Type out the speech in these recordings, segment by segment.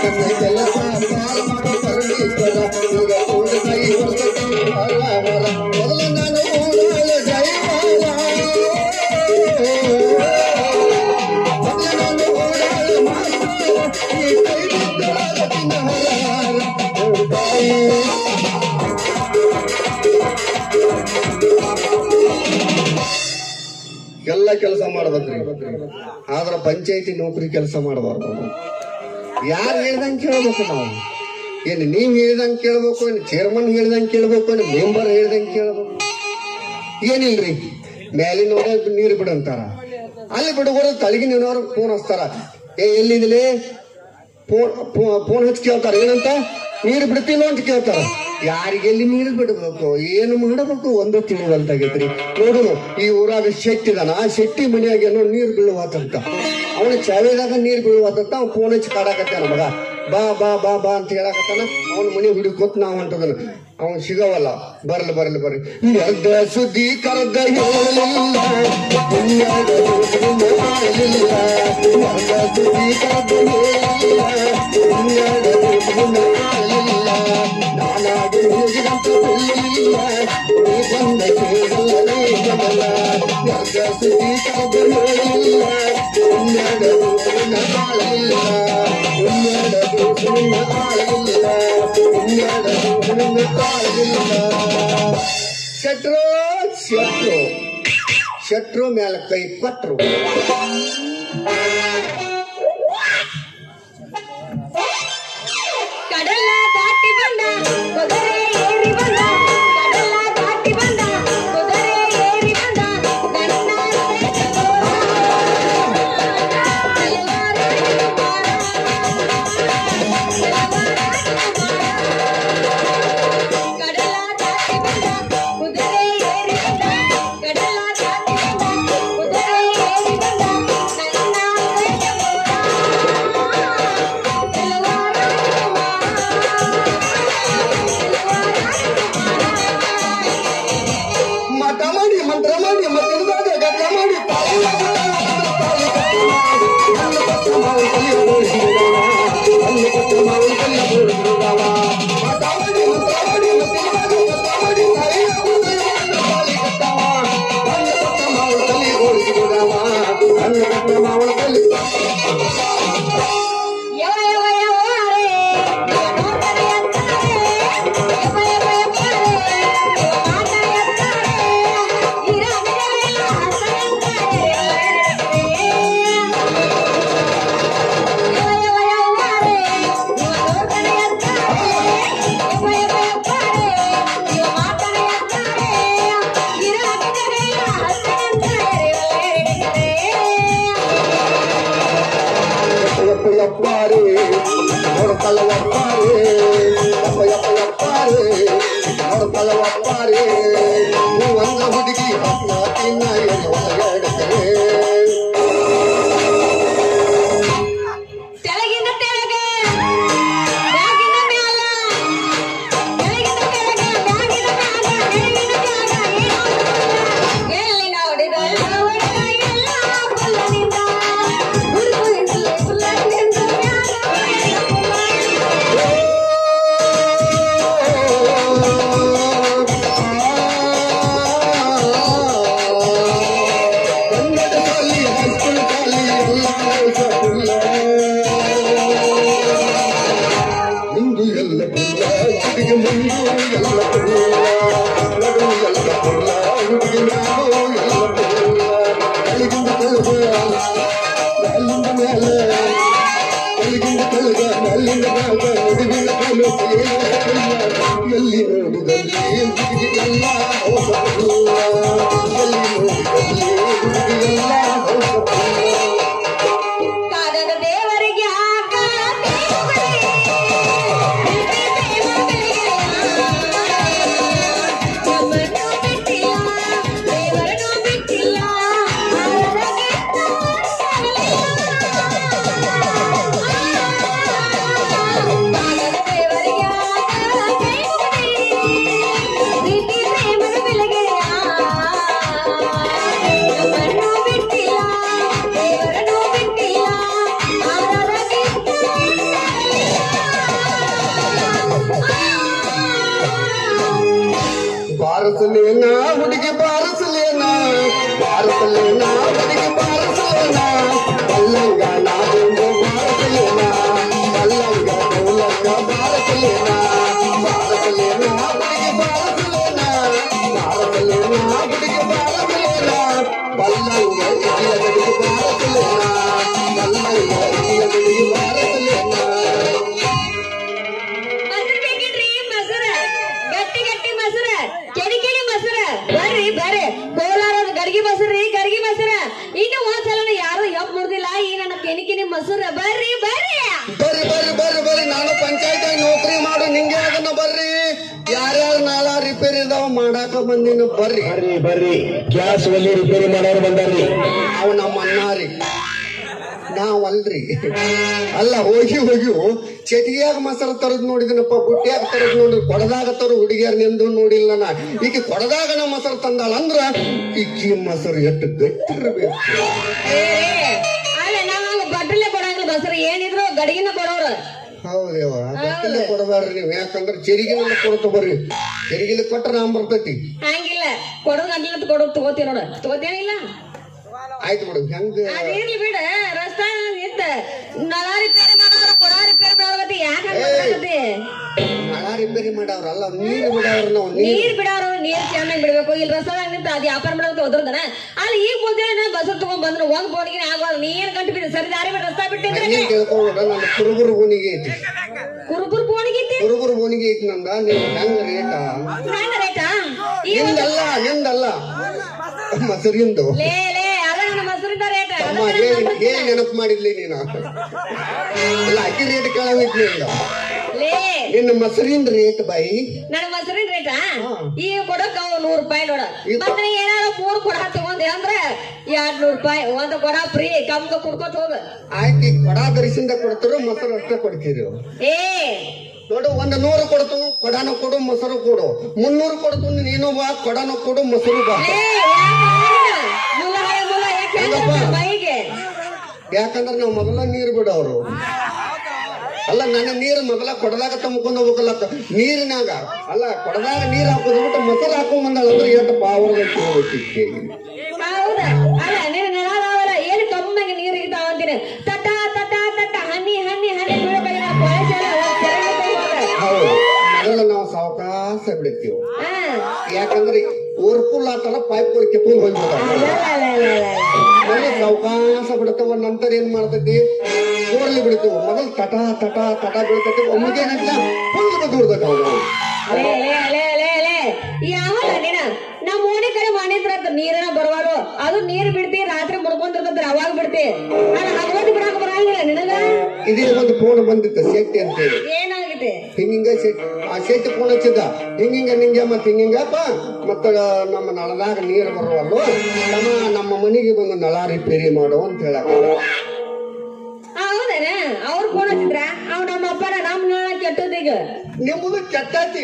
ಎಲ್ಲ ಕೆಲಸ ಮಾಡ್ಬೇಕ್ರಿ, ಆದ್ರ ಪಂಚಾಯತಿ ನೌಕರಿ ಕೆಲಸ ಮಾಡಬಾರ್ದು. ಯಾರು ಹೇಳ್ದಂಗೆ ಕೇಳ್ಬೇಕು ನಾವು. ಏನು ನೀವ್ ಹೇಳ್ದಂಗೆ ಕೇಳ್ಬೇಕು, ಏನು ಚೇರ್ಮನ್ ಹೇಳ್ದಂಗೆ ಕೇಳ್ಬೇಕು, ಏನು ಮೆಂಬರ್ ಹೇಳ್ದಂಗೆ ಕೇಳ್ಬೇಕು? ಏನಿಲ್ರಿ, ಮ್ಯಾಲಿನವ್ರೆ ನೀರು ಬಿಡಂತಾರ, ಅಲ್ಲಿ ಬಿಡುವರು ತಳಗಿನವ್ರು ಫೋನ್ ಹಚ್ತಾರ. ಎಲ್ಲಿದಿಲಿ ಫೋನ್ ಹಚ್ಚಿ ಕೇಳ್ತಾರ, ಏನಂತ ನೀರು ಬಿಡ್ತಿಲ್ಲ ಅಂತ ಕೇಳ್ತಾರ. ಯಾರಿಗೆಲ್ಲಿ ನೀರು ಬಿಡಬೇಕು, ಏನು ಮಾಡಬೇಕು ಒಂದು ತಿಳಿವಲ್ತಾಗೈತ್ರಿ. ನೋಡುನು ಈ ಊರಾಗ ಶೆಟ್ಟಿ ಇದಾನ, ಆ ಶೆಟ್ಟಿ ಮನೆಯಾಗ ಏನೋ ನೀರು ಬೀಳುವಾತಂತ, ಅವನ ಚಾವೇದಾಗ ನೀರು ಬೀಳುವಾತಂತ ಅವ್ನು ಫೋನ್ ಹಚ್ಚಿ ಕಾಡಾಕತ್ತಾನ. ಮಗ ಬಾ ಬಾ ಬಾ ಬಾ ಅಂತ ಹೇಳಾಕತ್ತಾನ. ಅವನ ಮನೆ ಹುಡುಕೊತ್ ನಾವ್ ಹೊಂಟದನ, ಅವನ್ ಸಿಗವಲ್ಲ. ಬರ್ಲಿ ಬರ್ಲಿ ಬರ್ರಿ, ಎರ್ದ ಸುದ್ದಿ ಕರೆದ ಹೇಳಿಲ್ಲ, ಪುಣ್ಯದ ಮಾಡಲಿಲ್ಲ, ಎರ್ದ ಸುದ್ದಿ ಕರೆದ ಹೇಳಿಲ್ಲ, ಪುಣ್ಯದ ಮಾಡಲಿಲ್ಲ, ನಾನಾಗಿ ಮುಗಿದಂತ ಬಿಲ್ಲಿಲ್ಲ, ನೀ ಬಂದ ಕೇಳಲೇ ಬದಲ, ಎರ್ದ ಸುದ್ದಿ ಕರೆದ ಹೇಳಿಲ್ಲ, ಪುಣ್ಯದ ಮಾಡಲಿಲ್ಲ, ಪುಣ್ಯದ ಮಾಡಲಿಲ್ಲ, ಪುಣ್ಯದ ಶೆಟ್ರು ಶೆಟ್ರು ಶೆಟ್ರು ಮ್ಯಾಲ ಕೈ ಕೊಟ್ರು. ಕಡಲ ದಾಟಿ ಬಂದ ಕುದುರೆ ಏರಿ ಬಂದ, ಕಡಲ ದಾಟಿ ಬಂದ ಕುದುರೆ ಏರಿ ಬಂದ, ಬರ್ರಿ ಬರ್ರಿ ಬರ್ರಿ ಬರ್ರಿ ಬರ್ರಿ ಬರ್ರಿ ನಾನು ಪಂಚಾಯತ್ ನೌಕರಿ ಮಾಡು ನಿಂಗೆ ಅದನ್ನ ಬರ್ರಿ ಯಾರ್ಯಾರು ನಾಳ ರಿಪೇರಿ ಇದಾವ ಮಾಡಾಕ ಬಂದಿನ ಬರ್ರಿ ಬರ್ರಿ ಬರ್ರಿ ಗ್ಯಾಸ್ ಒಲಿ ರಿಪೇರಿ ಮಾಡೋರು ಬಂದಾರ್ರಿ. ಅವ್ ನಮ್ಮ ಅಣ್ಣಾರಿ ನಾವಲ್ರಿ. ಅಲ್ಲ ಹೋಗಿ ಹೋಗಿ ಚಟಿಯಾಗ ಮೊಸರು ತರದ್ ನೋಡಿದನಪ್ಪ, ಬುಟ್ಟಿಯಾಗ ತರದ್ ನೋಡಿ, ಕೊಡದಾಗ ತರ ಹುಡುಗಿಯರ್ ನಿಂದು ನೋಡಿಲ್ಲ ನಾ. ಈಗ ಕೊಡದಾಗ ನಾ ಮೊಸರು ತಂದಾಳ ಅಂದ್ರ ಇಕ್ಕಿ ಮೊಸರು ಎಷ್ಟು ಗಟ್ಟಿರ್ಬೇಕು. ಅಲ್ಲ ನಾವ್ ಬಟ್ಟಲೆ ಕೊಡಂಗಿಲ್ಲ ಮೊಸರು, ಏನಿದ್ರು ಗಡಿಗಿನ ಕೊಡೋರು. ಹೌದೇವ ಗಟ್ಟಲೆ ಕೊಡಬೇಡ್ರಿ ನೀವ್, ಯಾಕಂದ್ರ ಚೆರಿಗಿನ ಕೊಡ್ತ ಬರ್ರಿ. ಚೆರಿಗಿನ ಕೊಟ್ರ ನಾಮ್ ಬರ್ತೈತಿ. ಹಂಗಿಲ್ಲ ಕೊಡೋದ್ ಗಂಟ್ಲ ಕೊಡೋದ್ ತಗೋತೀವಿ ನೋಡ, ತಗೋತೇನಿಲ್ಲ. ಆಯ್ತು ಬಿಡು ಹೆಂಗ ಅದಿರ್ಲಿ ಬಿಡ, ರಸ್ತಾ ನಿಂತ ನಳ ರಿಪೇರಿ ಮಾಡೋರು ಕೊಡ ರಿಪೇರಿ ಮಾಡೋದಕ್ಕೆ ಯಾಕೆ ನಳ ರಿಪೇರಿ ಮಾಡವ್ರ ಅಲ್ಲ, ನೀರ್ ಬಿಡವ್ರ ನಾವು. ನೀರ್ ಬಿಡೋರು ನೀರ್ ಚೆನ್ನಾಗಿ ಬಿಡ್ಬೇಕು. ಇಲ್ಲಿ ರಸ್ತಾದಾಗ ನಿಂತ ಅದ್ ವ್ಯಾಪಾರ ಮಾಡೋದಕ್ಕೆ ಹೋದ್ರದನ ಅಲ್ಲಿ ಈಗ ಮುಂದೆ ಬಸ್ ತಗೊಂಡ್ ಬಂದ್ರು ಒಂದ್ ಬೋರ್ಗಿನ ಆಗೋದು. ನೀರ್ ಗಂಟು ಬಿದ್ದು ಸರಿ ದಾರಿ ಬಿಟ್ಟು ರಸ್ತಾ ಬಿಟ್ಟಿದ್ರೆ ಕೇಳ್ಕೊಂಡ್ರ ನನ್ನ ಕುರುಬರು ಬೋನಿಗೆ ಐತಿ, ಕುರುಬುರ್ ಬೋನಿಗೆ ಐತಿ, ಕುರುಬರು ಬೋನಿಗೆ ಐತಿ ನಂದ. ನೀವು ಹೆಂಗ ರೇಟಾ? ಹೆಂಗ ರೇಟಾ? ನಿಂದಲ್ಲ ನಿಂದಲ್ಲ ಮೊಸರಿಂದು. ಲೇ ಅದ ನನ್ನ ಮೊಸರಿಂದ ರೇಟ. ಏನ್ ನೆನಪು ಮಾಡಿದ್ಲಿ ನೀನು? ಇಲ್ಲ ಅಕ್ಕಿ ರೇಟ್ ಕೇಳಬೇಕು ನಿಂದ. ಲೇ ನಿನ್ನ ಮೊಸರಿನ ರೇಟ್ ಬಾಯಿ. ನನ್ನ ಮೊಸರಿನ ರೇಟಾ ಈಗ ಕೊಡಕ್ ₹100 ನೋಡ. ಮತ್ತೆ ಏನಾರ 3 ಕೊಡ ತಗೊಂಡೆ ಅಂದ್ರೆ ₹200. ಒಂದ್ ಕೊಡ ಫ್ರೀ, ಕಮ್ಗ ಕುಡ್ಕೋತ ಹೋಗ. ಆಯ್ತು, ಕೊಡ ಧರಿಸಿಂದ ಕೊಡ್ತಾರೋ ಮೊಸರು ಅಷ್ಟೇ ಕೊಡ್ತೀರಿ? ಏ ನೋಡು, 100 ಕೊಡ್ತು, ಕೊಡಾನು ಕೊಡು ಮೊಸರು ಕೊಡು. 300 ಕೊಡ್ತು, ನೀನು ಬಾ, ಕೊಡಾನು ಕೊಡು ಮೊಸರು ಬಾ. ಬೈಗೆ ಯಾಕಂದ್ರ ನಾವು ಮೊದಲ ನೀರು ಬಿಡವ್ರು ಅಲ್ಲ. ನನ್ನ ನೀರು ಮೊದಲ ಕೊಡದಾಗ ತುಂಬ್ಕೊಂಡು ಹೋಗ್ಬೇಕಲ್ಲ ನೀರಿನಾಗ. ಅಲ್ಲ ಕೊಡದಾಗ ನೀರ್ ಹಾಕೋದ್ ಬಿಟ್ಟು ಮೊಸರು ಹಾಕೊಂಡ್ ಬಂದಾಳ ಅಂದ್ರೆ ಎಷ್ಟು ಪಾವರ್ ಹೋಗ್ತಿಕ್ಕೆ. ಹೌದಾ? ಅಲ್ಲ ನೀನು ನೆಲದಾವಲ್ಲ ಏನು ಕಮ್ಮಗೆ ನೀರು ಇರ್ತಾವ ಅಂತೀನಿ. ತಟ ತಟ ತಟ ಹನಿ ಹನಿ ಹನಿ ಹೌದು, ಮೊದಲ ನಾವು ಸಾವಕಾಶ ಬಿಡ್ತೀವಿ. ಯಾಕಂದ್ರೆ ಓರ್ಪುಲ್ ಆತರ ಪೈಪ್ ಕಿತ್ಕೊಂಡು ಹೋಗ್ಬಿಡ್ತಾವ. ಮೊದಲು ಸಾವಕಾಶ ಬಿಡ್ತಾವ, ನಂತರ ಏನ್ ಮಾಡ್ತೈತಿ ಬೋರ್ಲಿ ಬಿಡ್ತೀವಿ. ಮೊದಲು ತಟ ತಟ ತಟ ಬೀಳ್ತೈತಿ, ಒಮ್ಮಿಗೆ ಫುಲ್ ದೂಡ್ಬೇಕು. ಯಾವಲ್ಲ ನೀನ ನಮ್ ಓಣಿ ಕಡೆ ಮಾಡಿದ್ರ ನೀರನ ಬರುವಾರು, ಅದು ನೀರ್ ಬಿಡ್ತಿ ರಾತ್ರಿ ಮುಡ್ಕೊಂಡಿರ್ತದ್ರ ಅವಾಗ ಬಿಡ್ತಿ. ನಾನು ಹಗವತ್ತು ಬಿಡಾಕ ಬರಂಗಿಲ್ಲ ನಿನಗ. ಇದೇ ಒಂದು ಫೋನ್ ಬಂದಿತ್ತು ಶೆಟ್ಟಿ ಅಂತ ಹೇಳಿ. ಏನಾಗಿದೆ? ಹಿಂಗ ಆ ಶೆಟ್ಟಿ ಫೋನ್ ಹಚ್ಚಿದ್ದ, ಹಿಂಗ ನಿಂಗೆ ಮತ್ ಹಿಂಗಪ್ಪ ಮತ್ತ ನಮ್ಮ ನಳದಾಗ ನೀರು ಬರುವಲ್ವ, ನಮ್ಮ ಮನೆಗೆ ಬಂದು ನಳ ರಿಪೇರಿ ಮಾಡು ಅಂತ ಹೇಳಕ. ಹೌದೇನ? ಅವ್ರು ಫೋನ್ ಹಚ್ಚಿದ್ರ ಅವ್ ನಮ್ಮ ಅಪ್ಪನ ನಮ್ ನಳ ಕೆಟ್ಟದೀಗ. ನಿಮ್ಮದು ಕೆಟ್ಟತಿ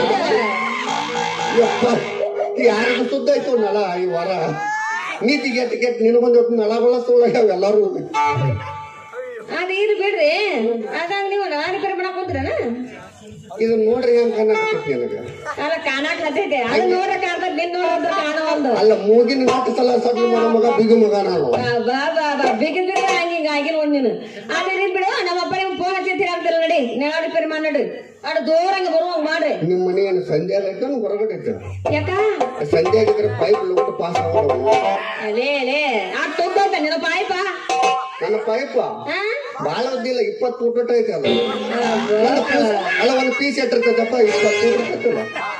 ಯಾರಿಗೂ ಸುದ್ದ ಆಯ್ತು ನಳ ಈ ವಾರ. ನೀತಿ ಕೆಟ್ಟ ನಿನಗೊಂದು ನಳ ಬಳಸೋಳಗ ಎಲ್ಲಾರು. ಅದ ಇದು ಬಿಡ್ರಿ, ಅದಾಗ ನೀವು ನಳ ರಿಪೇರಿ ಮಾಡಕ್ ಹೋದ್ರನ? ಇದನ್ನ ನೋಡ್ರಿ ಹೆಂಗ್ ಕಾಣಕತ್ತೈತಿ ನನಗ. ಅಲ್ಲ ಕಾಣಕ್ ಹತ್ತೈತೆ, ಅದು ನೋಡ್ರಕ್ ಅರ್ಧ ಬಿನ್ ನೋಡ್ರ ಕಾಣೋ ಒಂದು. ಅಲ್ಲ ಮೂಗಿನ ನಾಲ್ಕು ಸಲ ಸಡ್ಲು ಮಾಡೋ ಮಗ ಬಿಗು ಮಗ ನಾನು. ಬಾ ಬಾ ಬಾ ಬಿಗಿದ್ ಬಿಡ್ರಿ ಹಂಗಿಂಗ ಆಗಿ ನೋಡ್ ನೀನು. ಅದೇ ಬಿಡು, ನಮ್ಮ ಅಪ್ಪ ನಿಮ್ಗೆ ಫೋನ್ ಹಚ್ಚಿರ್ತೀರ ಆಗ್ತಿಲ್ಲ ನಡಿ, ನಳ ರಿಪೇರಿ ಮಾಡಿ ನಡ್ರಿ. ಅಡ್ ದೂರಂಗ ಬರುವಂಗ ಮಾಡ್ರಿ. ನಿಮ್ ಮನೆ ಏನು ಸಂಜೆ ಆಗೈತೆ ಹೊರಗಡೆ ಐತೆ? ಯಾಕ ಸಂಜೆ ಆಗಿದ್ರೆ ಪೈಪ್ ಲೋಟ್ ಪಾಸ್ ಆಗೋದು. ಅಲೇ ಆ ತೊಂಬತ್ತ ನಿನ್ನ ಪಾಯ್ಪ. ನನ್ನ ಪೈಪ ಬಾಳ ಉದ್ದಿಲ್ಲ, 20 ಫೂಟ್ ಐತೆ ಅದು. ಅಲ್ಲ ಒಂದು ಪೀಸ್ ಎಟ್ಟಿರ್ತದಪ್ಪ, 20 ಫೂಟ್ ಇರ್ತಲ್ಲ.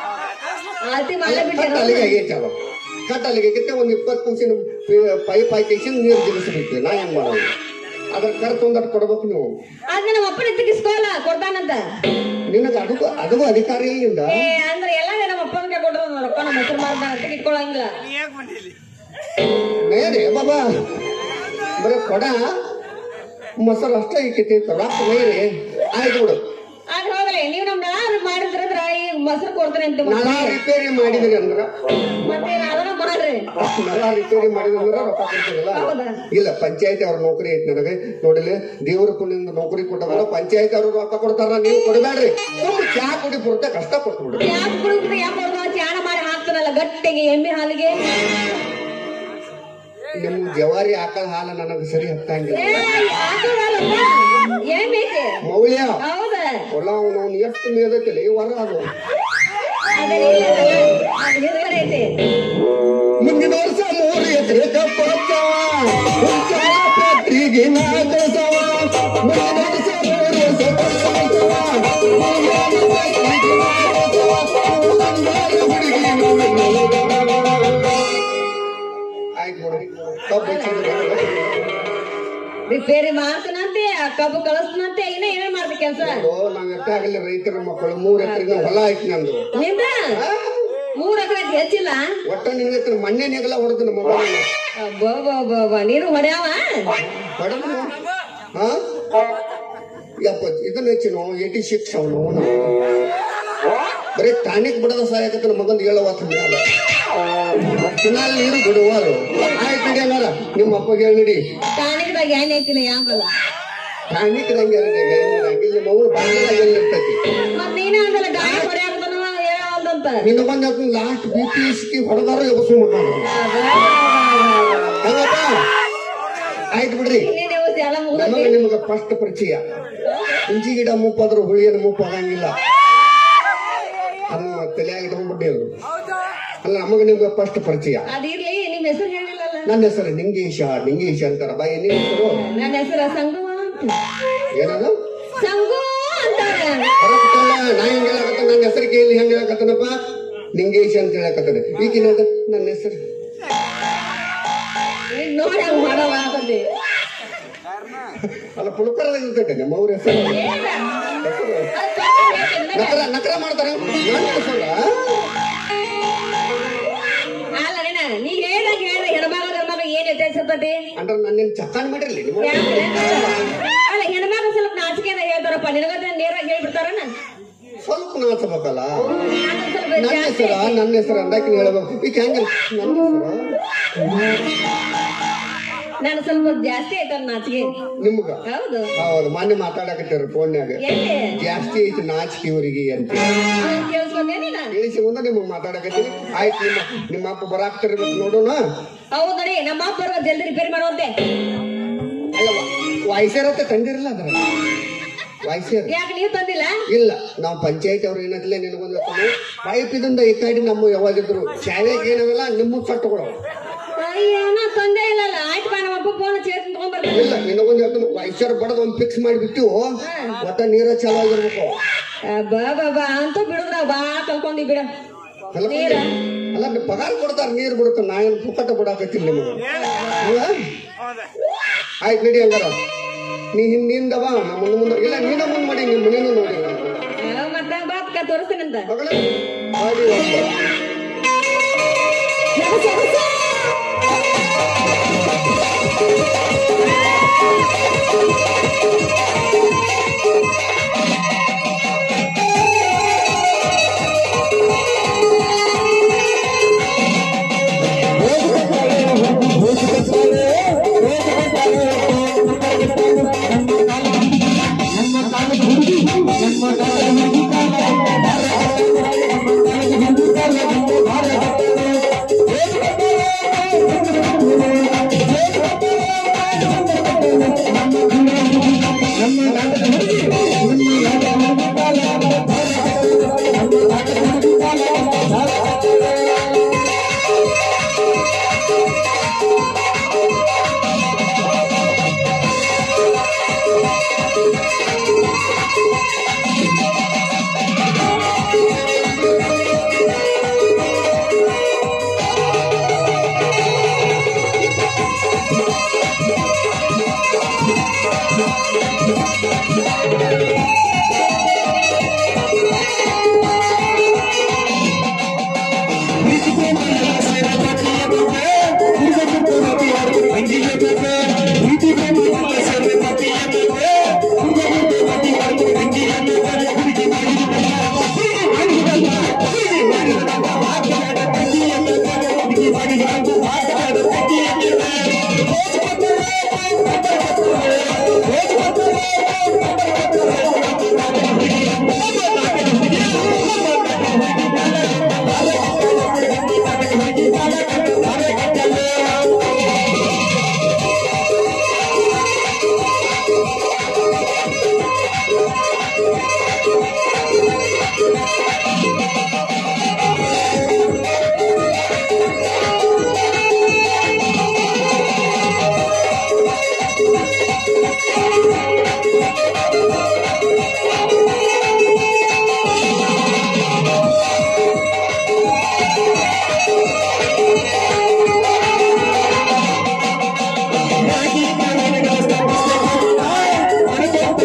ಅಲ್ಲಿಗೆ ಆಗೈತೆ ಅದು, ಕಟ್ ಅಲ್ಲಿಗೆ ಆಗೈತೆ. ಒಂದು 20 ಪೂಸಿನ ಪೈಪ್ ಹಾಕಿ ನೀರು ಜಿಗಿಸ್ಬಿಡ್ತೀವಿ. ನಾ ಹೆಂಗ್ ಮಾಡೋದು? ಅದ್ರ ಖರ್ಚು ಒಂದಟ್ಟು ಕೊಡ್ಬೇಕು ನೀವು. ಅದ್ ನಮ್ಮ ಅಪ್ಪನ ಎತ್ತಿಗಿಸ್ಕೋಲ್ಲ ಕೊಡ್ತಾನಂತ. ನಿನಗ ಅದಗೂ ಅಧಿಕಾರ ಇಲ್ಲಿಂದ ಅಂದ್ರೆ ಎಲ್ಲ ನಮ್ಮ ಅಪ್ಪನ ಕೊಡ್ರ ರೊಕ್ಕ ನಮ್ಮ ಹೆಸರು ಮಾಡ್ದ ಎತ್ತಿಗೆ ಇಟ್ಕೊಳಂಗಿಲ್ಲ. ನೇರಿ ಬಾಬಾ ಬರೀ ಕೊಡ ಮೊಸರು ಅಷ್ಟೇ ಇಕ್ಕೈತಿ, ರೊಕ್ಕ ಮೇರಿ ಆಯ್ತು ಬಿಡು. ಅದ್ ಹೋಗಲಿ, ನೀವು ನಮ್ ನಳ ಮಾಡಿದ್ರಂದ್ರ ಈಗ ಮೊಸರು ಕೊಡ್ತೀನಿ ಅಂತ. ನಳ ರಿಪೇರಿ ಮಾಡಿದ್ರಿ ಅಂದ್ರ ಮತ್ತೆ ಅದನ್ನ ಮಾಡ್ರಿ. ನಳ ರಿಪೇರಿ ಮಾಡಿದ್ರಂದ್ರ ರೊಕ್ಕ ಕೊಡ್ತೀರಲ್ಲ. ಇಲ್ಲ, ಪಂಚಾಯತಿ ಅವ್ರ ನೌಕರಿ ಐತಿ ನನಗೆ. ನೋಡಿಲಿ, ದೇವ್ರ ಕುಲಿಂದ ನೌಕರಿ ಕೊಟ್ಟದಲ್ಲ, ಪಂಚಾಯತಿ ಅವ್ರು ರೊಕ್ಕ ಕೊಡ್ತಾರ, ನೀವು ಕೊಡಬೇಡ್ರಿ. ಚಾ ಕುಡಿ ಬರುತ್ತೆ, ಕಷ್ಟ ಕೊಟ್ಬಿಡ್ರಿ. ಯಾಕೆ ಕುಡಿದ್ರೆ ಯಾಕೆ ಕೊಡ್ತಾವ? ಚಾಣ ಮಾಡಿ ಹಾಕ್ತಾನಲ್ಲ ಗಟ್ಟಿಗೆ ಎಮ್ಮೆ ಹಾಲಿಗೆ. ನಿಮ್ ಜವಾರಿ ಆಕಳ ಹಾಲ ನನಗೆ ಸರಿ ಹತ್ತಂಗಿಲ್ಲ. ಮೌಲ್ಯ ಹೊಲ ಅವನು ಎಷ್ಟು ಮೇದೈತಿಲ್ಲ ಈ ವರ. ಅದು ಮುಂದಿನ ವರ್ಷ 3 ಎಕರೆ ಕಪ್ಪಾಗ್ತಾವ, ಪತ್ರಿಗೆ ನಾಗಸವ. ಮುಂದಿನ ವರ್ಷ 3 ವರ್ಷ ಕಪ್ಪಾಗ್ತಾವ, ಆಯ್ತು ನೋಡಿ. ರಿಪೇರಿ ಮಾಡ್ತಾನಂತೆ ಕಬ್ಬು ಕಳಿಸ್ನಂತೆ ಇನ್ನ ಏನೇನ್ ಮಾಡ್ದೆ ಕೆಲ್ಸ ನಾವ್ ಎಷ್ಟಾಗಲಿ ರೈತರ ಮಕ್ಕಳು 3 ಎಕರೆ ಹೊಲ ಐತಿ ನಂದು ನಿಂದ 3 ಎಕರೆ ಹೆಚ್ಚಿಲ್ಲ ಒಟ್ಟ ನಿನ್ನ ಮಣ್ಣೆ ನೆಗಲ ಹೊಡೆದು ನಮ್ಮ ಮಗ ನೀನು ಹೊಡ್ಯಾವ ಹೊಡೆದು ಹಾ ಯಪ್ಪ ಇದನ್ನ ಹೆಚ್ಚಿನ 86 ಅವನು ಬರೀ ಟಾನಿಕ್ ಬಿಡದ ಸಹಾಯಕತ್ತ ನಮ್ಮ ಮಗಂದು 7 ವರ್ಷ ತಿನ್ನಾಲಿ ನೀರು ಬಿಡುವರು ಆಯ್ತು ನಡಿ ಅನ್ನಾರ ನಿಮ್ಮ ಅಪ್ಪಗೆ ಹೇಳಿ ನಡಿ ಟಾನಿಕ್ದಾಗ ಏನ್ ಐತಿಲ್ಲ ಯಾಂಗಲ್ಲ ಟಾನಿಕ್ ದಂಗೆ ಹಂಗಿಲ್ಲ ಮಗಳು ಬಾಗಿಲಾಗ ಇರ್ತೈತಿ ಮತ್ ನೀನೇ ಅಂದಲ್ಲ ಗಾಡಿ ಹೊಡ್ಯಾಕದನು ಹೇಳಂತ ನಿನ್ನ ಬಂದ ಲಾಸ್ಟ್ BPSK ಹೊಡೆದಾರ ಎಬಸು ಮಗ ಹಂಗಪ್ಪ ಆಯ್ತು ಬಿಡ್ರಿ ನಮಗೆ ನಿಮ್ಗೆ ಫಸ್ಟ್ ಪರಿಚಯ ಇಂಚಿ ಗಿಡ ಮುಪ್ಪಾದ್ರೂ ಹುಳಿಯನ್ನು ಮುಪ್ಪಾಗಂಗಿಲ್ಲ ಅದನ್ನ ತಲೆಯಾಗಿ ಇಟ್ಕೊಂಡ್ಬಿಟ್ಟಿ ಅದು ಅಲ್ಲ ನಮಗೆ ನಿಮ್ಗೆ ಫಸ್ಟ್ ಪರಿಚಯ ಅದಿರ್ಲಿ ನಿಮ್ ಹೆಸರು ಹೇಳಿಲ್ಲಲ್ಲ ನನ್ನ ಹೆಸರು ನಿಂಗೇಶ ಅಂತಾರ ಬಾಯಿ ನಿನ್ನ ಹೆಸರು ನನ್ನ ಹೆಸರು ಸಂಗು ಏನದು ಸಂಗು ಅಂತಾರೆ ಕರೆಕ್ಟಲ್ಲ ನಾ ಹೆಂಗ್ ಹೇಳಕತ್ತ ನನ್ನ ಹೆಸರು ಕೇಳಿ ಹೆಂಗ್ ಹೇಳಕತ್ತನಪ್ಪ ನಿಂಗೇಶ ಅಂತ ಹೇಳಕತ್ತಾನೆ ಈಗಿನ ನನ್ನ ಹೆಸರು ನೋಡಿ ಹಂಗ ಮಾಡವ ಅಲ್ಲ ಪುಲ್ಕರದ ಇರ್ತೈತೆ ನಿಮ್ಮ ಅವ್ರ ಹೆಸರು ನಕರ ಮಾಡ್ತಾರೆ ನನ್ನ ಹೆಸರ ಅಲ್ಲ ನೀ ಹೇಳ್ದಂಗ ಹೇಳ್ರಿ ಹೆಣ್ಮಗ ಏನ್ ವ್ಯತ್ಯಾಸತತಿ ಅಂದ್ರೆ ನನ್ನೇನು ಚಕ್ಕಾನ್ ಮಾಡಿರ್ಲಿ ನಿಮ್ಮ ಅಲ್ಲ ಹೆಣ್ಮಗ ಸ್ವಲ್ಪ ನಾಚಿಕೆಯಿಂದ ಹೇಳ್ತಾರಪ್ಪ ನಿನಗಂತ ನೇರವಾಗಿ ಹೇಳ್ಬಿಡ್ತಾರನ ಸ್ವಲ್ಪ ನಾಚಬೇಕಲ್ಲ ನನ್ನ ಹೆಸರು ಅಂದಾಕಿ ಹೇಳ್ಬೇಕು ಈಗ ಹೆಂಗ ನನ್ನ ಹೆಸರು ನಾನು ಸ್ವಲ್ಪ ಜಾಸ್ತಿ ಐತ ನಾಚಿಕೆ ನಿಮ್ಗ ಹೌದು ಹೌದು ಮೊನ್ನೆ ಮಾತಾಡಕತ್ತೀರ ಫೋನ್ಯಾಗ ಜಾಸ್ತಿ ಐತಿ ನಾಚಿಕೆ ಇವರಿಗೆ ಅಂತ ತಿಳಿಸಿ ಮುಂದೆ ನಿಮ್ಗೆ ಮಾತಾಡಕತ್ತೀವಿ ಆಯ್ತು ನಿಮ್ಮ ಅಪ್ಪ ಬರಾಕ್ತಿರ್ಬೇಕು ನೋಡೋಣ ಹೌದು ನೋಡಿ ನಮ್ಮ ಅಪ್ಪ ಬರುವ ಜಲ್ದಿ ರಿಪೇರಿ ಮಾಡುವಂತೆ ಅಲ್ಲ ವಯಸ್ಸೇರತ್ತೆ ತಂದಿರಲ್ಲ ಅದ್ರ ವಯಸ್ಸೇರ ಯಾಕೆ ನೀವು ತಂದಿಲ್ಲ ಇಲ್ಲ ನಾವು ಪಂಚಾಯತ್ ಅವ್ರು ಏನಂತಲೇ ನಿನಗೊಂದು ಪೈಪ್ ಇದರಿಂದ ಈ ಕಡೆ ನಮ್ಮ ಯಾವಾಗಿದ್ರು ಶಾಲೆಗೆ ಏನದಲ್ಲ ನಿಮ್ಮ ಕಟ್ಟುಗಳು ಅಯ್ಯನ ತಂದೆ ಇಲ್ಲ ಆಯ್ತು ಬಾ ನಮ್ಮ ಅಪ್ಪ ಫೋನ್ ಚೇತನ್ ತಗೊಂಡ್ಬರ್ತಾರೆ ಇಲ್ಲ ನಿನಗೊಂದು ವಯಸ್ಸರ ಬಡದ್ ಒಂದು ಫಿಕ್ಸ್ ಮಾಡಿಬಿಟ್ಟು ಒಟ್ಟ ನೀರ ಚಾಲು ಆಗಿರ್ಬೇಕು ಬಾ ಅಂತ ಬಿಡುದ್ರ ಬಾ ಕಲ್ಕೊಂಡಿ ಬಿಡ ಅಲ್ಲ ಪಗಾರ ಕೊಡ್ತಾರ ನೀರ್ ಬಿಡುತ್ತ ನಾ ಏನು ಪುಕ್ಕಟ ಬಿಡಾಕತ್ತೀನಿ ನಿಮಗೆ ಆಯ್ತು ನಡಿ ಹಂಗಾರ ನೀ ಹಿಂದಿಂದ ಬಾ ನಮ್ಮ ಮುಂದೆ ಇಲ್ಲ ನೀನ ಮುಂದ್ ಮಾಡಿ ನಿಮ್ಮ ಮನೇನು ನೋಡಿ ಮತ್ತೆ ಬಾತ್ಕ ತೋರಿಸ್ತೀನಂತ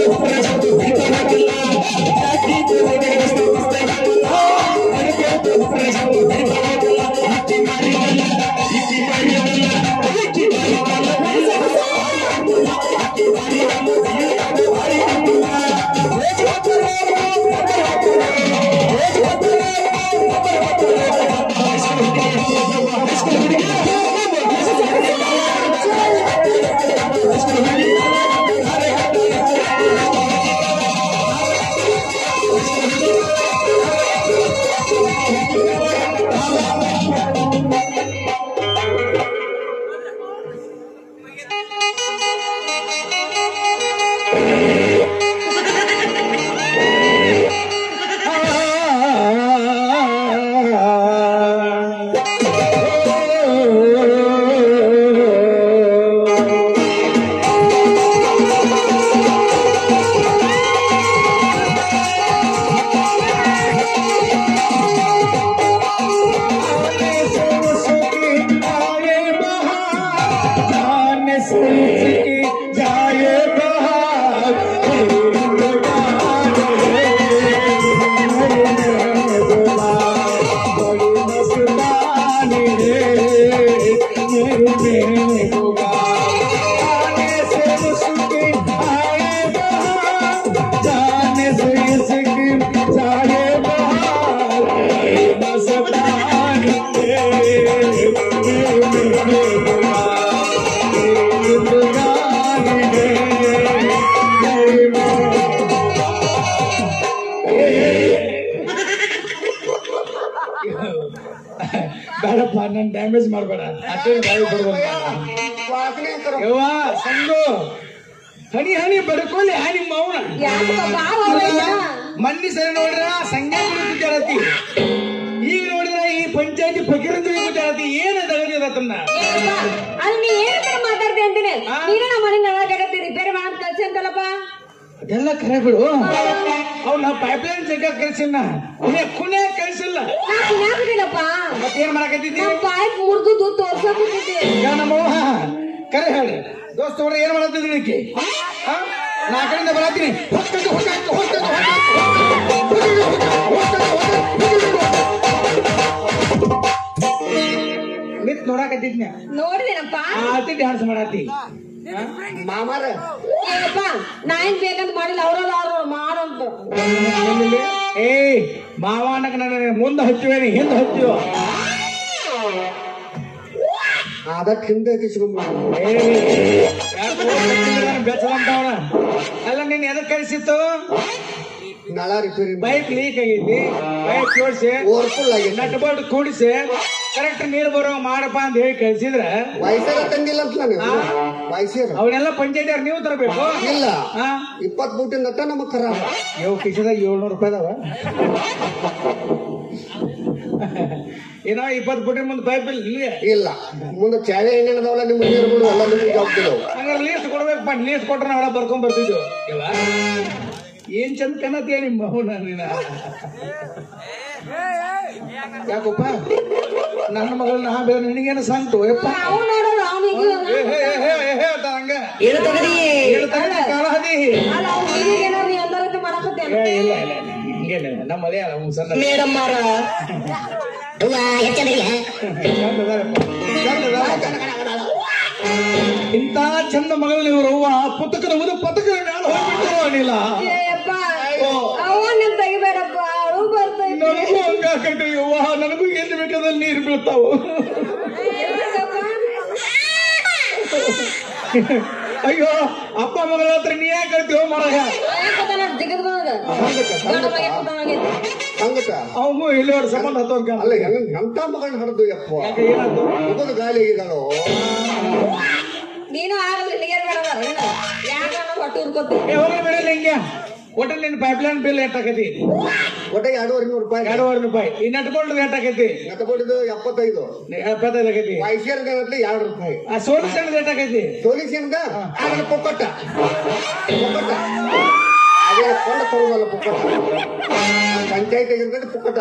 ಬೇಡಪ್ಪ ನನ್ ಡ್ಯಾಮೇಜ್ ಮಾಡ್ಬೇಡ ಅಷ್ಟೇ ಗಾಳಿ ಬಿಡ್ಬೇಕು ಯವ್ವ ಸಂಗು ಹನಿ ಹನಿ ಬಡ್ಕೊಳ್ಳಿ ನಿಮ್ಮ ಅವನ ಮನ್ನಿ ಸರಿ ನೋಡ್ರ ಸಂಘ ಗುಜಾರತಿ ಈಗ ನೋಡಿದ್ರ ಈ ಪಂಚಾಯತಿ ಫಕೀರಂದ್ರಿ ಗುಜಾರತಿ ಏನ ತಗದಿದ ತನ್ನ ಅಲ್ಲಿ ಏನ್ ಮಾತಾಡ್ತಿ ಅಂತೀನಿ ನೀನು ನಮ್ಮ ಮನೆ ನಳಗಡತಿ ರಿಪೇರಿ ಮಾಡಿ ಕಳ್ಸಿ ಅಂತಲ್ಲಪ್ಪ ಅದೆಲ್ಲ ಕರೆ ಬಿಡು ಅವ್ನ ಪೈಪ್ಲೈನ್ ಜಗ ಕಳ್ಸಿಲ್ಲ ಕುಣೆ ಕಳ್ಸಿಲ್ಲ ಮತ್ತೇನ್ ಮಾಡಕತ್ತಿದ್ದಿ ಪೈಪ್ ಮುರಿದು ತೋರ್ಸಕ್ಕಿದ್ದೆ ನಮ್ಮವ್ವ ಕರೆ ಹೇಳಿ ದೋಸ್ತ ನೋಡ್ರಿ ಏನ್ ಮಾಡತ್ತಿದ್ರಿ ಈಕಿ ನಾ ಕಡೆಯಿಂದ ಬರತ್ತೀನಿ ನಿತ್ ನೋಡಕತ್ತಿದ್ನ ನೋಡಿದೇನಪ್ಪ ಆತಿ ಡ್ಯಾನ್ಸ್ ಮಾಡತ್ತಿ ಮಾಮಾರ ಏನಪ್ಪ ನಾ ಏನ್ ಬೇಕಂತ ಮಾಡಿಲ್ಲ ಅವ್ರಲ್ಲ ಮಾಡಂತ ಏ ಮಾವಾನಕ್ ನನ್ನ ಮುಂದೆ ಹಚ್ಚುವೇನಿ ಹಿಂದೆ ಹಚ್ಚುವ ಅದಕ್ಕೆ ಹಿಂದೆ ಕಿಸ್ಕೊಂಡ್ಬಿಡ ಬೆಚ್ಚದಂತವನ ಅಲ್ಲ ನೀನ್ ಎದಕ್ ಕಳಿಸಿತ್ತು ನಳ ರಿಪೇರಿ ಪೈಪ್ ಲೀಕ್ ಆಗೈತಿ ಪೈಪ್ ಜೋಡಿಸಿ ಓರ್ಫುಲ್ ಆಗಿ ನಟ್ ಬೋಲ್ಟ್ ಕೂಡಿಸಿ ಕರೆಕ್ಟ್ ನೀರು ಬರೋ ಮಾಡಪ್ಪ ಅಂತ ಹೇಳಿ ಕಳ್ಸಿದ್ರ ವಯಸ್ಸಾರ ತಂದಿಲ್ಲ ಅಂತ ನೀವು ವಯಸ್ಸಾರ ಅವನ್ನೆಲ್ಲ ಪಂಚಾಯತ್ ನೀವು ತರಬೇಕು ಇಲ್ಲ 20 ಬೂಟಿನ ನಟ್ಟ ನಮಗ್ ಖರಾಬ ಇವ್ ಕಿಶದಾಗ 700 ರೂಪಾಯಿ ಅದಾವ ಏನೋ 20 ಫುಟಿನ ಮುಂದೆ ಪೈಪ್ ಇಲ್ಲ ಮುಂದೆ ಚಾವೆ ಎಣ್ಣೆನದವಲ್ಲ ನಿಮ್ಮ ನೀರುಗಳು ಎಲ್ಲ ನಿಮ್ಗೆ ಜವಾಬ್ದಾರಿ ಹಂಗಾರೆ ಲೀಸ್ಟ್ ಕೊಡ್ಬೇಕಪ್ಪ ಲೀಸ್ಟ್ ಕೊಟ್ರೆ ನಾವೆಲ್ಲ ಬರ್ಕೊಂಡ್ ಬರ್ತಿದ್ವು ಇಲ್ಲ ಏನ್ ಚಂದ ಕನ್ನತಿಯ ನಿಮ್ಮ ಅವನ ನೀನ ಯಾಕಪ್ಪ ನನ್ನ ಮಗಳನ್ನ ಬೇರೆ ನಿನಗೇನು ಸಂತು ಯಪ್ಪ ಹಂಗ ಕಾಲಹದಿ ಇಲ್ಲ ಇಲ್ಲ ಹಿಂಗೇನಿಲ್ಲ ನಮ್ಮ ಮನೆ ಸಣ್ಣ ಇಂತ ಚಂದ ಮಗಳು ನೀವು ರವ್ವ ಪುಸ್ತಕದ ಒಂದು ಪತಕ ಹೋಗ್ಬಿಟ್ಟಿಲ್ಲ ತೆಗಿಬೇಡಪ್ಪ ನನಗೂ ಹಂಗಾಕಟ್ರಿ ಯವ್ವ ನನಗೂ ಎಲ್ಲಿ ಬೇಕಾದಲ್ಲಿ ನೀರು ಬೀಳ್ತಾವು ಅಯ್ಯೋ ಅಪ್ಪ ಮಗಳ ಹತ್ರ ನೀ ಯಾಕೆ ಹೇಳ್ತೀವೋ ಮರಗ ಅವನು ಇಲ್ಲಿ ಅವ್ರ ಸಂಬಂಧ ಹತ್ತೋಕ ಅಲ್ಲ ಎಂತ ಮಗಳನ್ನ ಹರಿದು ಯಪ್ಪ ಏನಾಯ್ತು ಮುಗದ ಗಾಲಿಗಳು ನೀನು ಆಗಲಿ ನೀರ್ ಬೇಡ ಯಾಕ ಹೊಟ್ಟು ಹುಡ್ಕೋತಿ ಹೋಗ್ಲಿ ಬಿಡಲ್ಲ ಹಿಂಗೆ ಒಟ್ಟಲ್ಲಿ ನಿನ್ ಪೈಪ್ಲೈನ್ ಬಿಲ್ ಎಷ್ಟಾಕೈತಿ ಒಟ್ಟ 2,500 ರೂಪಾಯಿ 2,500 ರೂಪಾಯಿ ಈ ನಟ್ಕೊಂಡು ಎಷ್ಟಾಕೈತಿ ನಟ್ಕೊಂಡಿದ್ದು 75 ಆಗೈತಿ ವಯಸ್ಸಿಯರ್ಗಂತಲೇ 2 ರೂಪಾಯಿ ಆ ಸೋಲಿಸಣ್ಣದ ಎಷ್ಟಾಕೈತಿ ಸೋಲಿಸಿಂದ ಅದನ್ನ ಪೊಕ್ಕಟ್ಟ ಅದೇ ಕೊಂಡ ತರೋದಲ್ಲ ಪೊಕ್ಕಟ್ಟ ಪಂಚಾಯತ್ ಇರ್ತದೆ ಪೊಕ್ಕಟ್ಟ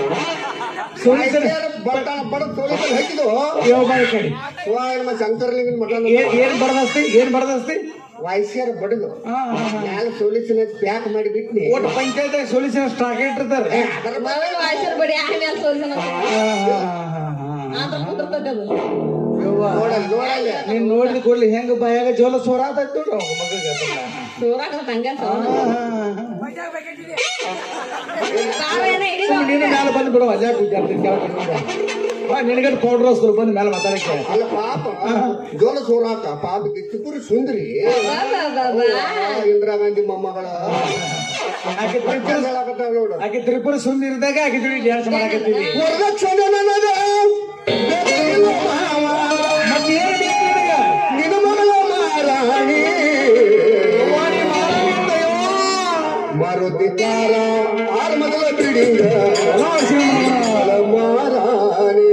ಬರ್ತಾನ ಬಡ ಸೋಲಿಸಲು ಹಾಕಿದ್ದು ಯಾವ ಬಾಯಿ ಕಡಿ ನಮ್ಮ ಶಂಕರಲಿಂಗನ ಮಠ ಏನ್ ಬಡದಸ್ತಿ ವಯಸ್ಸಿಯರ ಬಡದು ಮ್ಯಾಲ ಸೊಲ್ಯೂಷನ್ ಪ್ಯಾಕ್ ಮಾಡಿ ಬಿಟ್ನಿ. ಒಟ್ಟು ಪಂಚಾಯತ್ ಸೊಲ್ಯೂಷನ್ ಸ್ಟಾಕ್ ಇಟ್ಟಿರ್ತಾರೆ. ಮೊದಲು ವಯಸ್ಸರ ಬಡಿ ಆಮೇಲೆ ಸೋಲ್ಸನ ಆತರ ಕುದುರ್ತದೆ ಅದು. ನೋಡಲ್ಲ ನೀನ್ ನೋಡಿದ ಕೂಡಲಿ ಹೆಂಗ ಬಾಯಾಗ ಜೋಲ ಸೋರಾತೈತಿ ಮಗಳಿಗೆ ಸೋರಾಕತ್ತ ಹಂಗ ನೀನು ಮ್ಯಾಲ ಬಂದು ಬಿಡು ಅಲ್ಲೇ ಕೂತ್ಯಾರ್ತೀನಿ ನಿನಗಟ್ಟು ಪೌಡರ್ ಹಸ್ರು ಬಂದು ಮೇಲೆ ಮಾತಾಡಕ್ಕೆ. ಅಲ್ಲ ಪಾಪ ಜೋಲ ಸೋರಾಕ ಪಾಪ ಕಿತ್ತೂರು ಸುಂದರಿ ಇಂದಿರಾ ಗಾಂಧಿ ಮೊಮ್ಮಗಳ ನೋಡು. ಆಕೆ ತ್ರಿಪುರ ಸುಂದರಿದಾಗ ಆಕೆ ಜೋಡಿ ಡ್ಯಾನ್ಸ್ ಮಾಡಾಕತ್ತೀವಿ. ವರದಕ್ಷಿಣೆ ನನಗ ಮತ್ತೇನು ಬೇಕು ನಿನಗ? ನಿನ್ನ ಮಗಳ ಮಾರಾಣಿ ಮಾರುತಿಕಾರ ಆರು ಮೊದಲ ಬಿಡಿಂಗ ಮಾರಾಣಿ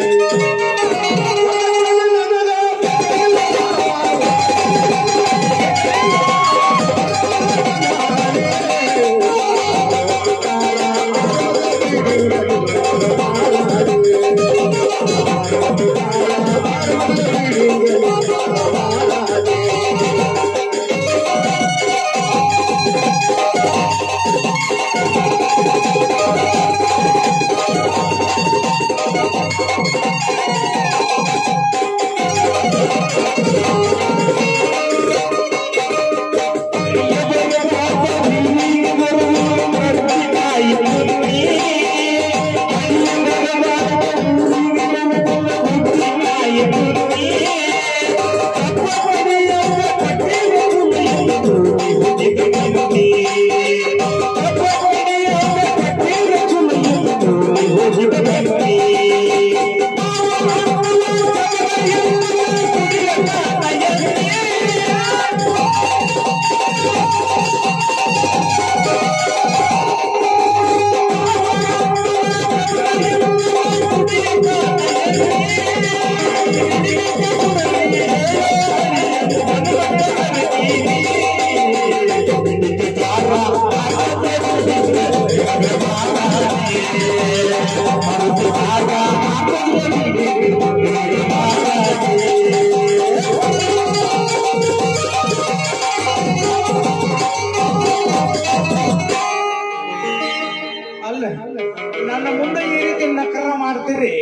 ನನ್ನ ಮುಂದೆ ಈ ರೀತಿ ನಕರ ಮಾಡ್ತೀರಿ,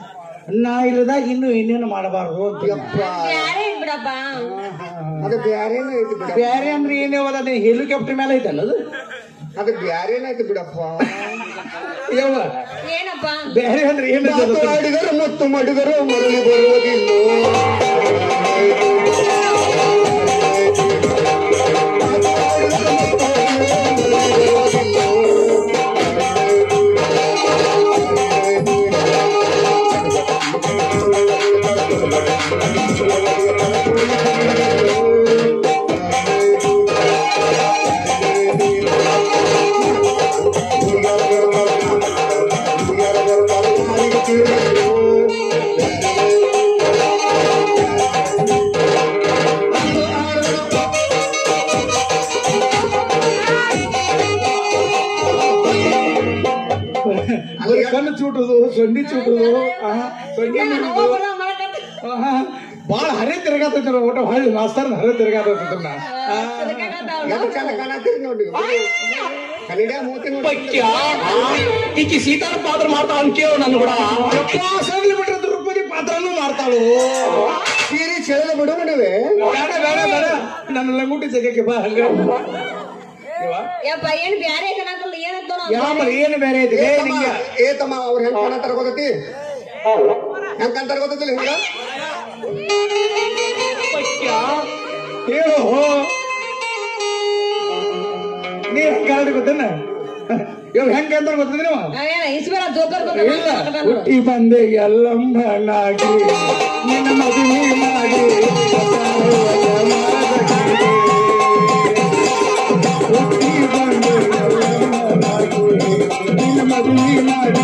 ನಾ ಇಲ್ಲದಾಗ ಇನ್ನು ಇನ್ನೇನು ಮಾಡಬಾರ್ದು ಅಂತ. ಬಿಡಪ್ಪ ಅದು ಬ್ಯಾರೇನ ಐತಿ ಬಿಡ. ಬ್ಯಾರೆ ಅಂದ್ರೆ ಏನೇವಲ್ಲ ನೀನ್ ಹೆಲಿಕಾಪ್ಟರ್ ಮೇಲೆ ಐತಲ್ಲ ಅದು. ಅದು ಬ್ಯಾರೇನ ಐತಿ ಬಿಡಪ್ಪ. ಯವ್ವ ಏನಪ್ಪ ಬ್ಯಾರೆ ಅಂದ್ರೆ ಏನು ಮಾಡಿದರು ಮತ್ತು ಮಾಡಿದರು ಮರಳಿ ಬರುವುದಿಲ್ಲ. ಕಣ್ಣು ಚೂಟುದು, ಸೊಂಡಿ ಚೂಟುದು, ಸೊಂಡಿ ಬಾಳ ಹರಿ ತಿರ್ಗಾತೈತಿ ಊಟ ಹೊಳ್ಳಿ ಮಾಸ್ತರ್ ಹರಿ ತಿರ್ಗಾತೈತಿ ನೋಡಿ ಕನ್ನಡ ಮೂತಿ ಈಕಿ ಸೀತಾರ ಪಾತ್ರ ಮಾಡ್ತಾಳ ಕೇಳು ನನ್ ಕೂಡ ಸಗಲಿ ಬಿಟ್ರೆ ದ್ರೌಪದಿ ಪಾತ್ರನೂ ಮಾಡ್ತಾಳು. ಸೀರೆ ಸೆಳೆದ ಬಿಡುವನವೇ ಬೇಡ ಬೇಡ ಬೇಡ ನನ್ನ ಲಂಗುಟಿ ಜಗಕ್ಕೆ ಬಾ ಹಂಗ. ಯಪ್ಪ ಏನ್ ಬ್ಯಾರೆ ಕಣಕಲ್ಲ ಏನಂತ ಯಾವ ಏನು ಬೇರೆ ಐತಿ ಏ ತಮ್ಮ ಅವ್ರ ಹೆಂಗ್ ಕಾಣತಾರ ಗೊತ್ತೈತಿ? ಹೆಂಗ್ ಕಾಣ್ತಾರ ಗೊತ್ತಿಲ್ಲ ಹಿಂಗ ಹೇಳು ನೀ ಹೆಂಗ ಗೊತ್ತೇನ? ಇವ್ ಹೆಂಗ ಅಂತ ಗೊತ್ತಿದ್ರಿ ನೀವು? ಇಸ್ಬೇಡ ಜೋಕರ್ ಇಲ್ಲ ಹುಟ್ಟಿ ಬಂದೆ ಎಲ್ಲಮ್ಮನಾಗಿ ನಿನ್ನ ಮದುವೆ ಮಾಡಿ ಹುಟ್ಟಿ ಬಂದೆ ಎಲ್ಲಮ್ಮನಾಗಿ ನಿನ್ನ ಮದುವೆ ಮಾಡಿ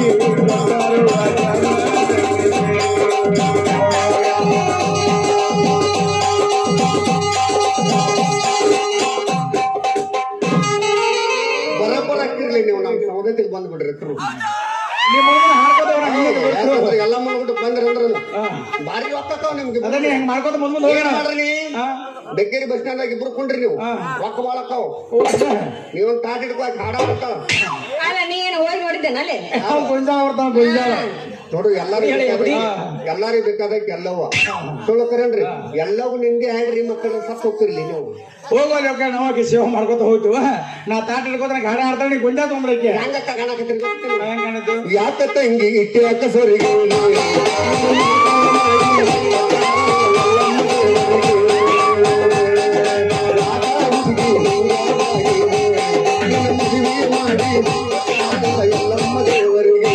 ಬರಬರ ಹಾಕಿರ್ಲಿ ನೀವು ನಮ್ಮ ಸೌದತ್ತಿಗೆ ಬಂದ್ಬಿಡ್ರಿ. ನಿಮ್ಮ ಹಾಡ್ಕೋತವ್ರ ಯಾಕಂದ್ರೆ ಎಲ್ಲ ಮಾಡ್ಬಿಟ್ಟು ಬಂದ್ರಿ ಅಂದ್ರ ಭಾರಿ ರೊಕ್ಕವ ನಿಮ್ಗೆ ಅದನ್ನ ಹೆಂಗ್ ಮಾಡ್ಕೋತ ಮುಂದ್ ಹೋಗೋಣ ಮಾಡ್ರಿ ಬೆಕ್ಕೇರಿ ಬಸ್ ಸ್ಟ್ಯಾಂಡ್ ಇಬ್ರು ಕುಂಡ್ರಿ ನೀವು ರೊಕ್ಕ ಬಾಳಕ್ಕವ ನೀವೊಂದ್ ತಾಟ್ ಹಿಡ್ಕೊ ಹಾಡ ಬರ್ತಾವ ಅಲ್ಲ ನೀನು ಹೋಗಿ ನೋಡಿದ್ದೇನೆ ಅಲ್ಲಿ ಗೊಂಜಾಳ ಬರ್ತಾವ ಗೊಂಜಾಳ ನೋಡು ಎಲ್ಲಾರಿಗೂ ಬೇಕಾದಕ್ಕೆ ಎಲ್ಲವ ಸುಳ್ಳು ಕರೇನ್ರಿ ಎಲ್ಲವೂ ನಿಂದೆ ಹೇಳ್ರಿ ಮಕ್ಕಳು ಸತ್ತು ಹೋಗ್ತಿರ್ಲಿ ನೀವು ಹೋಗೋಲ್ಲ ನಾವಾಗಿ ಸೇವೆ ಮಾಡ್ಕೊತ ಹೋಗ್ತು ನಾ ತಾಟ ಹಿಡ್ಕೋತ ಗಾಡಿ ಆಡ್ತಾಳೆ ಗೊಂಜಾ ತೊಗೊಂಡ್ರಕ್ಕೆ ಹೆಂಗಕ್ಕ ಕಾಣಕತ್ತೀರಿ ಹೆಂಗ್ ಕಾಣದ್ದು ಯಾಕತ್ತ ಹಿಂಗೆ ಇಟ್ಟಿ ಯಾಕ ಸೋರಿಗೆ ಎಲ್ಲಮ್ಮ ದೇವರಿಗೆ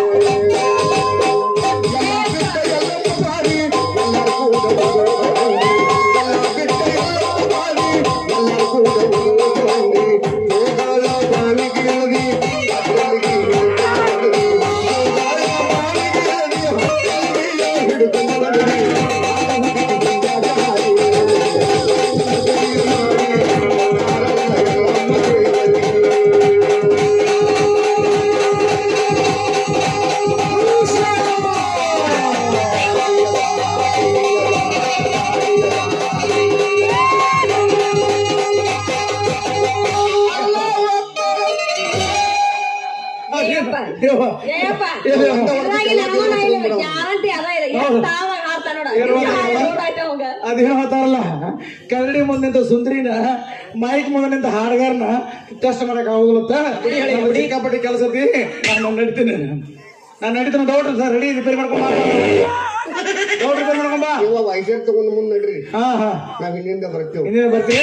ಅದೇನು ಹೇಳ್ತಾರಲ್ಲ ಕರಡಿ ಮುಂದೆ ಸುಂದ್ರಿನ ಮೈಕ್ ಮುಂದೆ ಹಾಡುಗಾರನ ಟೆಸ್ಟ್ ಮಾಡಕ್ ಆಗುದಿಲ್ಲತ್ತ ಸಿಕ್ಕಾಪಟ್ಟಿ ಕೆಲಸ ನಾನು ನಡಿತೀನಿ ಡೌಟ್ರಿ ಸರ್ ರೆಡಿ ರಿಪೇರಿ ಮಾಡ್ಕೊಂಡ್ ಡೌಟ್ ರಿಪೇರಿ ಮಾಡ್ಕೊಂಬ ವಯಸ್ಸರ್ ತಗೊಂಡು ಮುಂದೆ ನಡ್ರಿ ಹಾ ನಾವ್ ಹಿಂದಿಂದ ಬರ್ತೀವಿ ಇನ್ನೇನು ಬರ್ತೀವಿ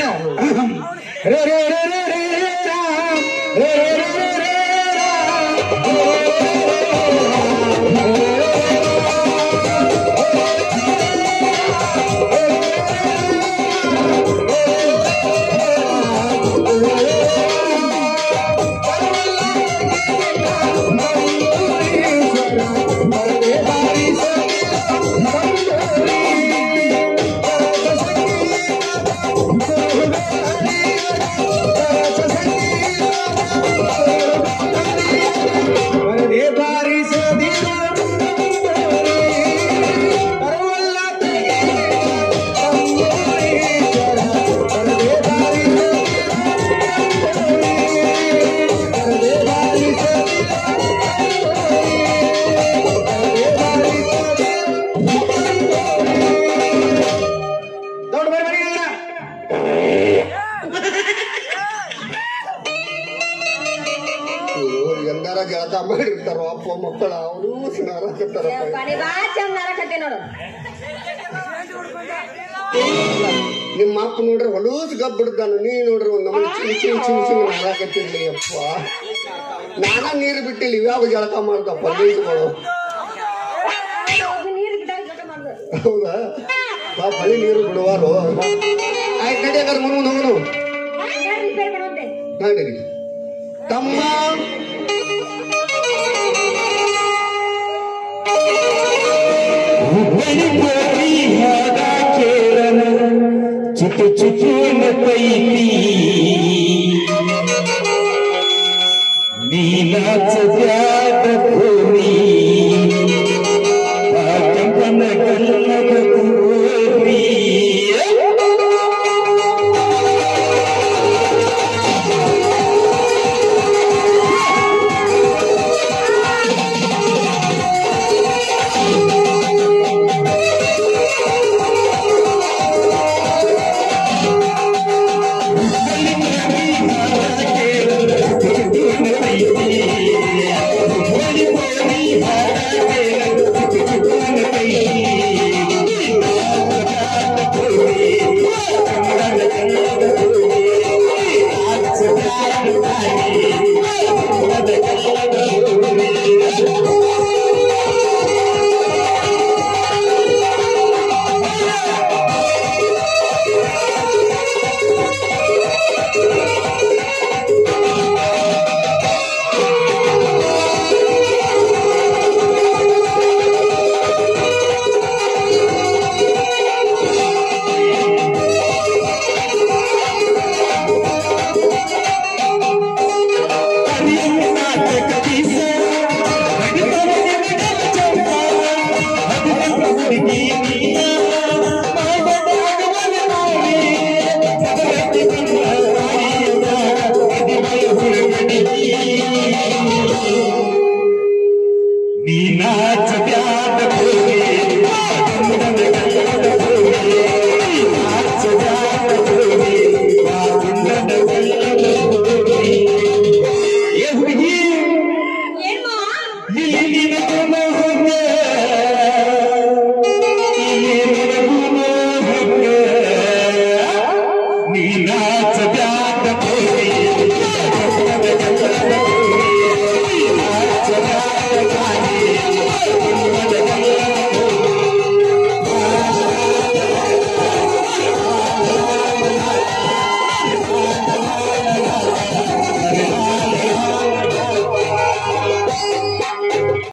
ಎಂದಾರ ಜಳಕ ಮಾಡಿರ್ತಾರ ಅಪ್ಪ ಮಕ್ಕಳ ಅವರು ನೋಡು ನಿಮ್ಮ ಅಪ್ಪ ನೋಡ್ರಿ ಹೊಲೂಸ್ ಗಬ್ ಬಿಡ್ತಾನ ನೀ ನೋಡ್ರಿ ಒಂದ್ ನಮ್ಮನೆ ಚಿಂಗ್ ನಾರಾಕತ್ತಿರ್ಲಿ ಅಪ್ಪ ನಾನ ನೀರು ಬಿಟ್ಟಿಲ್ಲ ಇವ್ಯಾವ ಜಳಕ ಮಾಡ್ದಪ್ಪ ನೀರುಗಳು ಹೌದಾ ಬಾ ಬಳಿ ನೀರು ಬಿಡುವಾರು ಆಯ್ತು ನಡಿ ಹಾಗಾದ್ರೆ ಮುಂದೆ ಹೋಗೋನು ನಡೀರಿ ತಮ್ಮ ಚಿಕ್ಕ ಚಿಕ್ಕ ಪೈತಿ ನೀನಾಚದ್ಯಾದ ಭೂಮಿ ಕಂಪನ ಕಲ್ಲದ ಭೂಮಿ